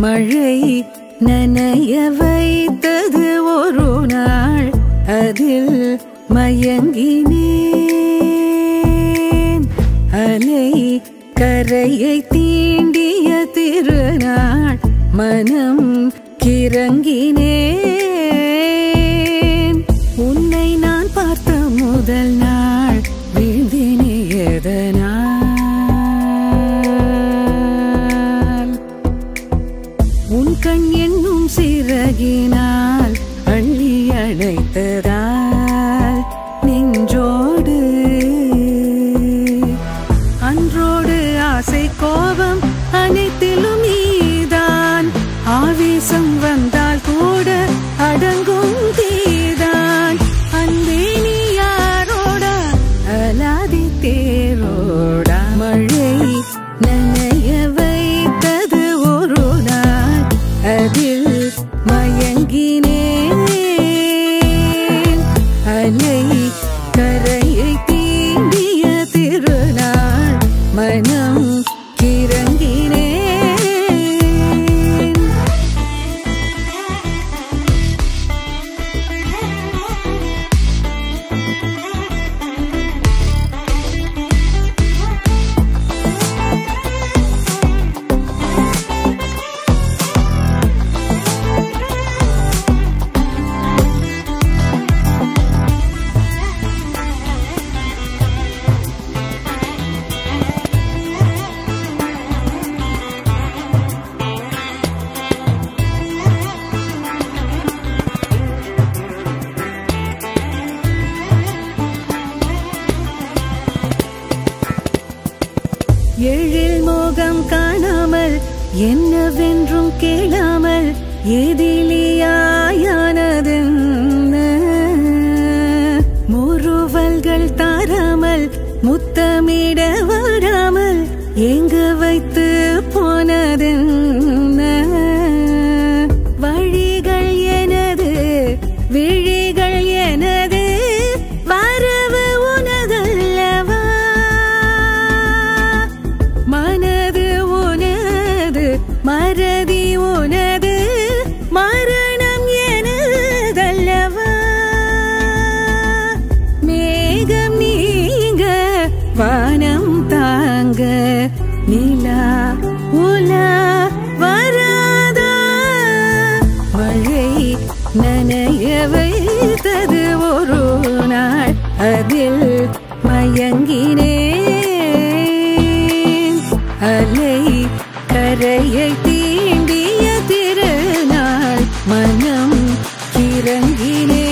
மழை நனைய வைத்தது ஒரு நாள், அதில் மயங்கினேன். அலை கரையை தீண்டிய திருநாள், மனம் கிறங்கினேன். உன்னை நான் பார்த்த முதல் நாள் வீழ்ந்தினே எதனால்? உன் கண் என்னும் சிறகினால் அள்ளி அணைத்ததால் நெஞ்சோடு அன்றோடு ஆசை கோபம் அனைத்திலும் நீதான். ஆவேசம் வந்தால் கூட அடங்கும் தீதான். அன்பே நீ யாரோடா அலாதி தேரோடா? மழை நனைய வைத்தது ஒரு நாள், அதில் மயங்கினேன். அலை கரையை தீண்டிய திருநாள், மனம் கிறங்கினேன். எழில் மோகம் காணாமல் என்னவென்றும் கேளாமல் எதிலியாயானதென்ன? முறுவல்கள் தாராமல் முத்தமிட வராமல் எங்க வைத்து போனதென்ன? வழிகள் எனது விழிகள் எனது, வரவு உனதல்லவா? மனது உனது மறதி உனது, மரணம் எனதல்லவா? மேகம் நீங்க வானம் தாங்க, நிலா உலா வராதா? மழை நனைய வைத்தது ஒரு நாள், அதில் மயங்கினேன். அலை கரையை தீண்டிய திருநாள், மனம் கிறங்கினேன்.